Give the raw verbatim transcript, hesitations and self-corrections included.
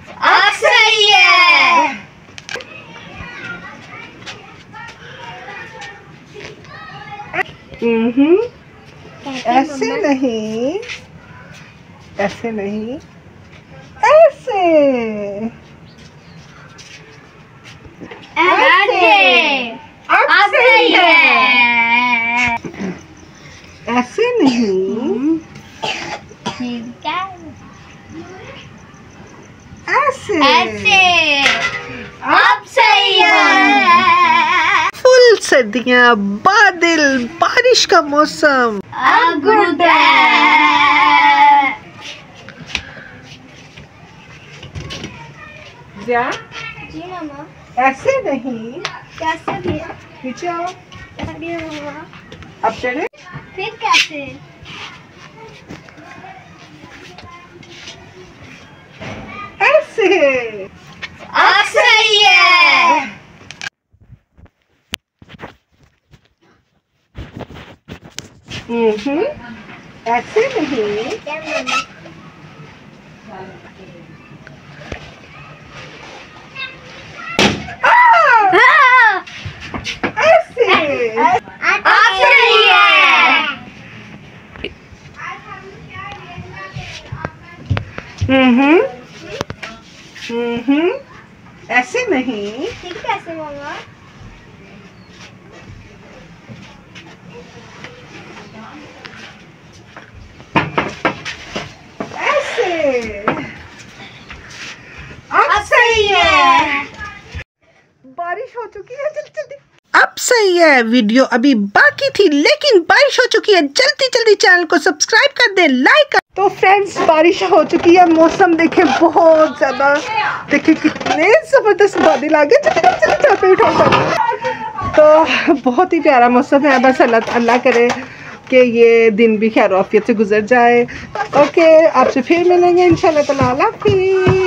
अब सही है। हम्म, ऐसे नहीं, ऐसे नहीं, ऐसे ऐसे अब सही है। ऐसे नहीं, ठीक है, ऐसे ऐसे अब सही है। फुल सर्दियाँ, बादल, बारिश का मौसम। अब गुड है। जा जी मामा। ऐसे नहीं, कैसे भी? नीचे आओ। अरे मामा, अब चले। फिर कैसे? ऐसे अब सही है। हम्म, ऐसे नहीं, क्या मामा? हाँ, ऐसे अब सही है। हम्म, हम्म, ऐसे नहीं, ठीक कैसे मामा? ऐसे अब सही है। बारिश हो चुकी है, जल्दी जल्दी। अब सही है। वीडियो अभी बाकी थी लेकिन बारिश हो चुकी है। जल्दी जल्दी चैनल को सब्सक्राइब कर दे, लाइक कर। तो फ्रेंड्स, बारिश हो चुकी है, मौसम देखे बहुत ज्यादा, देखे कितने जबरदस्त बादल आ गए। जल्दी जल्दी चाय पे उठाओ। तो बहुत ही प्यारा मौसम है। बस अल्लाह अल्लाह करे कि ये दिन भी खैर आफियत से गुजर जाए। ओके, आपसे फिर मिलेंगे इंशाल्लाह ताला। अल्लाह हाफिज़।